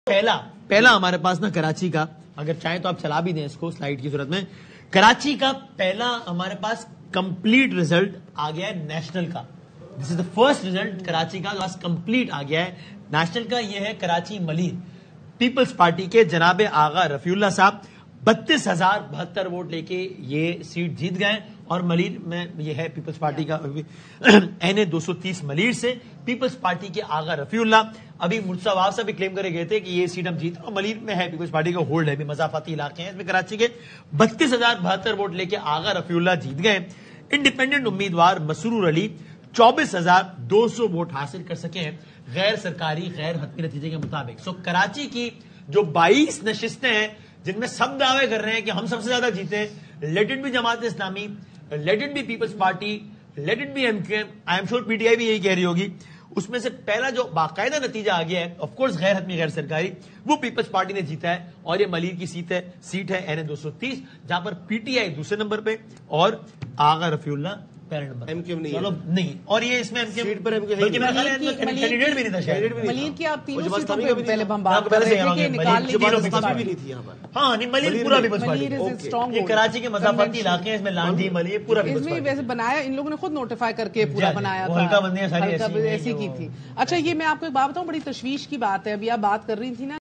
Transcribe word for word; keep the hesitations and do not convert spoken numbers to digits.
پہلا پہلا ہمارے پاس نا کراچی کا، اگر چاہیں تو آپ چلا بھی دیں اس کو سلائیڈ کی صورت میں، کراچی کا پہلا ہمارے پاس کمپلیٹ ریزلٹ آ گیا ہے نیشنل کا. This is the first result Karachi کا جو کمپلیٹ آ گیا ہے نیشنل کا. یہ ہے کراچی ملیر پیپلز پارٹی کے جناب آغا رفیع اللہ صاحب بتیس ہزار بہتر ووٹ لے کے یہ سیٹ جیت گئے. اور ملیر میں یہ ہے پیپلز پارٹی کا این اے دو سو تیس ملیر سے پیپلز پارٹی کے آغا رفیع اللہ. ابھی مرتضیٰ واف صاحب بھی کلیم کرے گئے تھے کہ یہ سیٹ ہم جیت اور ملیر میں ہے پیپلز پارٹی کا ہولڈ ہے، بھی مضافاتی علاقے ہیں اس میں کراچی کے. بتیس ہزار بہتر ووٹ لے کے آغا رفیع اللہ جیت گئے. انڈیپینڈنٹ امیدوار مسرور علی چوبیس ہزار دو سو ووٹ حاصل کر سکے ہیں غیر سرکاری غیر حتمی نتیجے کے مطابق. سو کراچی کی جو بائیس نشستیں ہیں جن میں سب دعوے کر رہے ہیں کہ ہم سب سے زیادہ جیتے ہیں، late it be Jamaat Islami, let it be Peoples Party, let it be M Q M, I am sure P T I بھی یہی کہہ رہی ہوگی. اس میں سے پہلا جو باقاعدہ نتیجہ آ گیا ہے آف کورس غیر حتمی غیر سرکاری، وہ پیپلز پارٹی نے جیتا ہے. اور یہ ملیر کی سیٹ ہے سیٹ ہے این اے دو سو تیس، جہاں پر پی ٹی آئی دوسرے نمبر پہ اور آغا رفیع اللہ پہلے نمبر. ایم کیو ایم چلو نہیں، اور یہ اس میں ایم کیو سیٹ پر ایم کیو بلکہ میرا خیال ہے کینڈیڈیٹ بھی نہیں تھا شاید. ملیر کی آپ تینوں سیٹوں بھی پہ پہلے ہم بات آپ کر پہلے سے رہے تھے کہ ملیر نکال جماعت لیجیے اسلامی بھی نہیں تھی یہاں پر. ہاں نہیں ملیر پورا Peoples Party. Malir is a strong یہ vote. کراچی کے مضافاتی علاقے ہیں، اس میں لانڈی ملیر پورا اس پیپلز میں پارٹی. ویسے بنایا ان لوگوں نے خود نوٹیفائی کر کے پورا بنایا وہ تھا، ہلکا بندیاں ساری ہلکا ایسی ہیں ایسی کہ کی وہ- تھی. اچھا یہ میں آپ کو ایک بات بتاؤں، بڑی تشویش کی بات ہے. ابھی آپ بات کر رہی تھی نا